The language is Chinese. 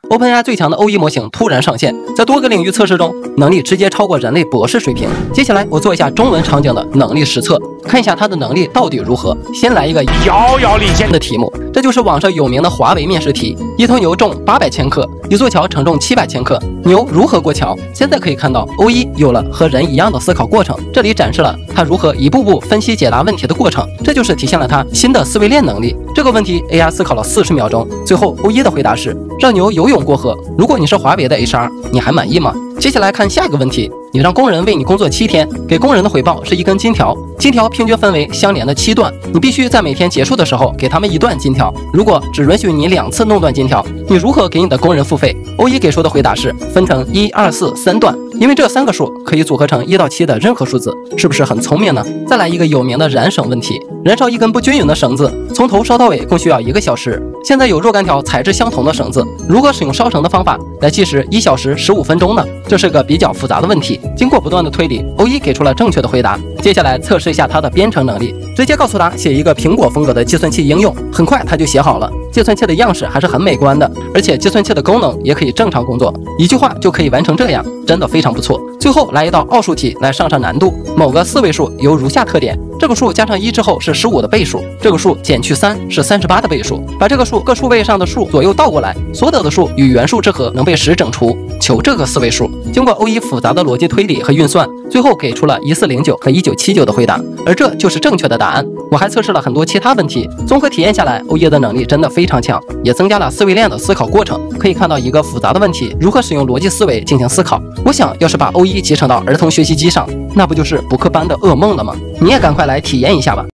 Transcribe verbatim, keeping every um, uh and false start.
OpenAI 最强的 O 一 模型突然上线，在多个领域测试中，能力直接超过人类博士水平。接下来我做一下中文场景的能力实测，看一下它的能力到底如何。先来一个遥遥领先的题目，这就是网上有名的华为面试题：一头牛重八百千克，一座桥承重七百千克，牛如何过桥？现在可以看到 O 一 有了和人一样的思考过程，这里展示了它如何一步步分析解答问题的过程，这就是体现了它新的思维链能力。这个问题 A I 思考了四十秒钟，最后 O 一 的回答是让牛游泳过河。如果你是华为的 H R， 你还满意吗？接下来看下一个问题，你让工人为你工作七天，给工人的回报是一根金条，金条平均分为相连的七段，你必须在每天结束的时候给他们一段金条。如果只允许你两次弄断金条，你如何给你的工人付费 ？O 一 给出的回答是分成一、二、四三段，因为这三个数可以组合成一到七的任何数字，是不是很聪明呢？再来一个有名的燃绳问题，燃烧一根不均匀的绳子，从头烧到尾共需要一个小时。现在有若干条材质相同的绳子，如何使用烧绳的方法来计时一小时十五分钟呢？这是个比较复杂的问题。经过不断的推理 ，O 一 给出了正确的回答。接下来测试一下它的编程能力，直接告诉他写一个苹果风格的计算器应用，很快他就写好了。计算器的样式还是很美观的，而且计算器的功能也可以正常工作，一句话就可以完成这样，真的非常不错。最后来一道奥数题来上上难度，某个四位数有如下特点：这个数加上一之后是十五的倍数，这个数减去三是三十八的倍数，把这个数各数位上的数左右倒过来，所得的数与原数之和能被十整除，求这个四位数。经过 O 一 复杂的逻辑推理和运算，最后给出了一四零九和一九七九的回答，而这就是正确的答案。我还测试了很多其他问题，综合体验下来 ，O 一 的能力真的非常强，也增加了思维链的思考过程。可以看到一个复杂的问题如何使用逻辑思维进行思考。我想要是把 O 一 集成到儿童学习机上，那不就是补课班的噩梦了吗？你也赶快来体验一下吧。